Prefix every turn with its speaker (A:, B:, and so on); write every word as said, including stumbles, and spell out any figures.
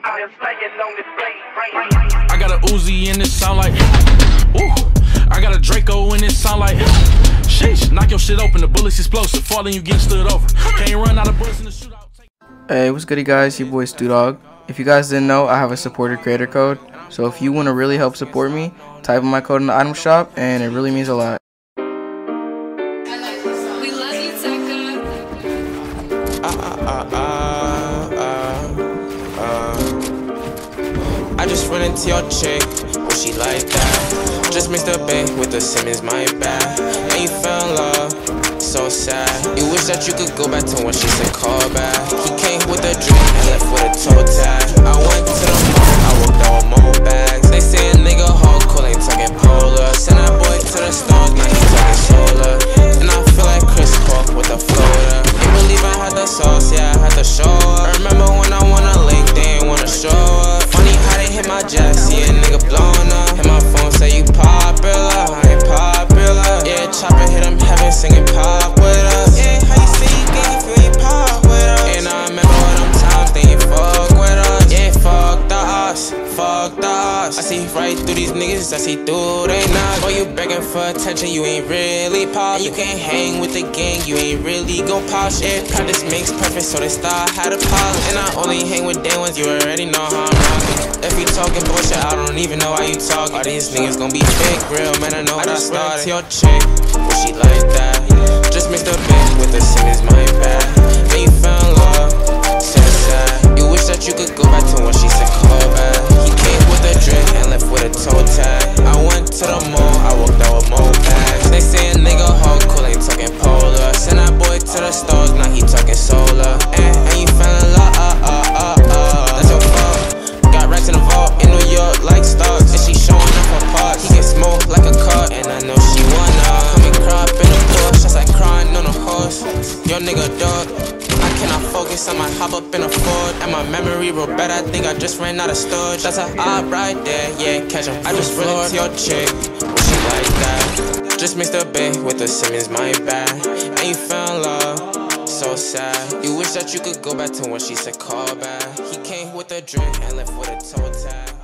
A: I got a Uzi and it sound like, ooh. I got a Draco and it sound like, sheesh. Knock your shit open, the bullets explosive. Falling, you get stood over. Can't run out of bullets in the shootout.
B: Hey, what's goody guys? Your boy Stu Dog. If you guys didn't know, I have a supporter creator code. So if you want to really help support me, type in my code in the item shop, and it really means a lot.
C: I just run into your chick, oh she like that. Just mixed up bait with the Simmons, my bad. And you fell in love, so sad. You wish that you could go back to when she said call back. He came with a drink and left with a toe tag. I went to the mall, I walked out with more bags. They say a nigga hard cool, ain't talking polar. Send that boy to the stars, now he talking solar. And I feel like Chris Paul with a floater. Ain't believe I had the sauce, yeah I had to show up. I remember when I wanna link, they ain't wanna show up. Funny how they hit my jack, see a nigga blowing up. And my phone say you popular, I ain't popular. Yeah, chopper hit him heaven singing pop with us. Yeah, how you say you gang if you ain't pop with us? And I remember all them times they ain't fuck with us. Yeah, fuck the us, fuck the us. I see right through these niggas, I see through they not. Boy, you begging for attention, you ain't really pop. You can't hang with the gang, you ain't really gon' pop shit. Practice makes perfect, so they start how to pop. And I only hang with day ones, you already know how I'm rockin'. If you talking bullshit, I don't even know why you talking. All these niggas gon' be fake, real man, I know how I started. Your chick, well she like that. Just mixed up bitch with the Simmons, my bad. And you fell in love, so sad. You wish that you could go back to when she said call back. He came with a drink and left with a toe tag. I went to the mall, I walked out with more bags. They say a nigga hard cool, ain't talking polar. Send that boy to the stars, now he talking solar. And, and you fell in love, uh, uh, uh, uh. That's your fault. Got racks in the vault in New York like stars. And she showing up her parts. He get smoked like a car, and I know she wanna come and cry up in the bush. That's like crying on a horse. Yo nigga dog, I cannot focus, I might hop up in a Ford. And my memory real bad, I think I just ran out of storage. That's a op right there, yeah, catch him. I just run into your chick, well she like that. Just mixed up bait with the Simmons, my bad. And you fell in love, so sad. You wish that you could go back to when she said call back. He came with a drink and left with a toe tag.